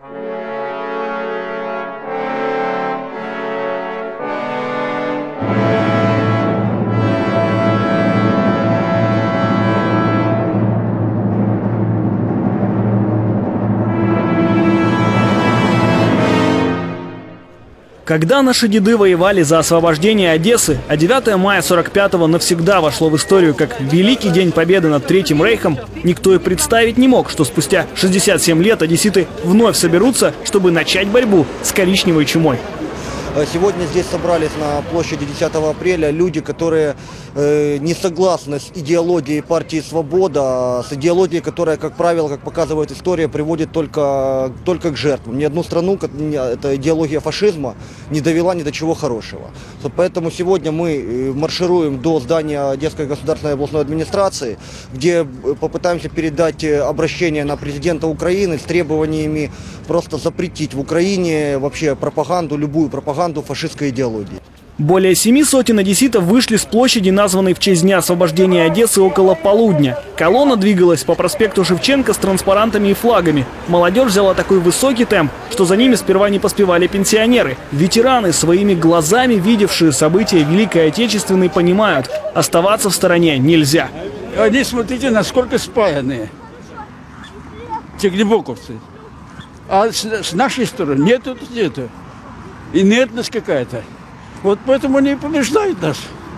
Когда наши деды воевали за освобождение Одессы, а 9 мая 45-го навсегда вошло в историю как Великий день Победы над Третьим Рейхом, никто и представить не мог, что спустя 67 лет одесситы вновь соберутся, чтобы начать борьбу с коричневой чумой. Сегодня здесь собрались на площади 10 апреля люди, которые не согласны с идеологией партии «Свобода», с идеологией, которая, как правило, как показывает история, приводит только к жертвам. Ни одну страну эта идеология фашизма не довела ни до чего хорошего. Поэтому сегодня мы маршируем до здания Одесской государственной областной администрации, где попытаемся передать обращение на президента Украины с требованиями просто запретить в Украине вообще пропаганду, любую пропаганду фашистской идеологии. Более 7 сотен одесситов вышли с площади, названной в честь Дня освобождения Одессы, около полудня. Колонна двигалась по проспекту Шевченко с транспарантами и флагами. Молодежь взяла такой высокий темп, что за ними сперва не поспевали пенсионеры. Ветераны, своими глазами видевшие события Великой Отечественной, понимают, оставаться в стороне нельзя. Они, смотрите, насколько спаянные, те глубоковцы. А с нашей стороны нету. Инертность какая-то. Вот поэтому они и побеждают нас.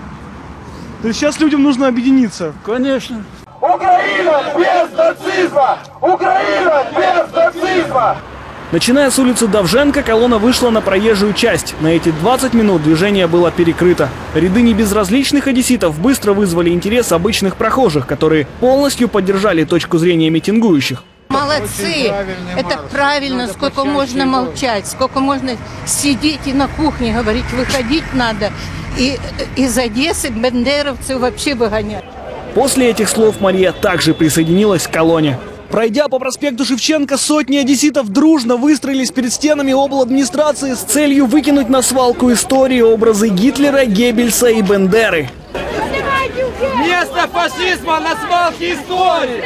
То есть сейчас людям нужно объединиться? Конечно. Украина без нацизма! Украина без нацизма! Начиная с улицы Довженко, колонна вышла на проезжую часть. На эти 20 минут движение было перекрыто. Ряды небезразличных одесситов быстро вызвали интерес обычных прохожих, которые полностью поддержали точку зрения митингующих. Молодцы! Это правильно, сколько можно молчать, сколько можно сидеть и на кухне говорить, выходить надо. И из Одессы бандеровцев вообще выгонять. После этих слов Мария также присоединилась к колонне. Пройдя по проспекту Шевченко, сотни одесситов дружно выстроились перед стенами обладминистрации с целью выкинуть на свалку истории образы Гитлера, Геббельса и Бендеры. Место фашизма на свалке истории!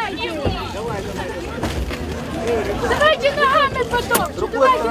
Давайте ногами потом!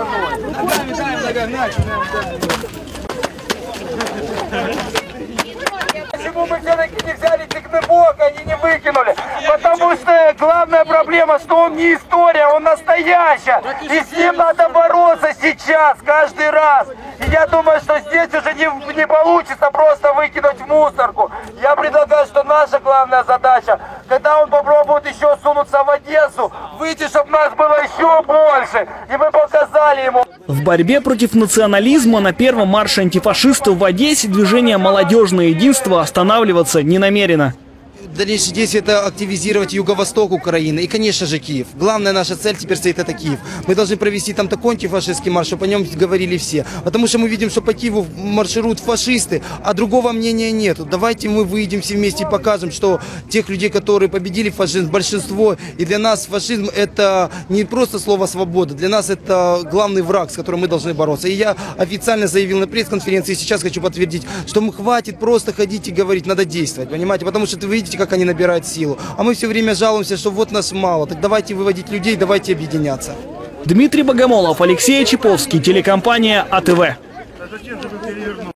Почему мы все-таки не взяли Тыкнебок, они не выкинули? Потому что главная проблема, что он не история, он настоящая. И с ним надо бороться сейчас, каждый раз. И я думаю, что здесь уже не получится просто выкинуть в мусорку. Я предлагаю, что наша главная задача, когда он попробует еще сунуться в Одессу, выйти, чтобы нас было еще больше. И мы показали ему. В борьбе против национализма на первом марше антифашистов в Одессе движение «Молодежное единство» останавливаться не намерено. Дальнейшее действие – это активизировать юго-восток Украины и, конечно же, Киев. Главная наша цель теперь стоит – это Киев. Мы должны провести там такой антифашистский марш, чтобы о нем говорили все. Потому что мы видим, что по Киеву маршируют фашисты, а другого мнения нет. Давайте мы выйдем все вместе и покажем, что тех людей, которые победили фашизм, большинство. И для нас фашизм – это не просто слово «свобода». Для нас это главный враг, с которым мы должны бороться. И я официально заявил на пресс-конференции, и сейчас хочу подтвердить, что мы хватит просто ходить и говорить, надо действовать, понимаете? Потому что вы видите, как они набирают силу. А мы все время жалуемся, что вот нас мало. Так давайте выводить людей, давайте объединяться. Дмитрий Богомолов, Алексей Чаповский, телекомпания АТВ.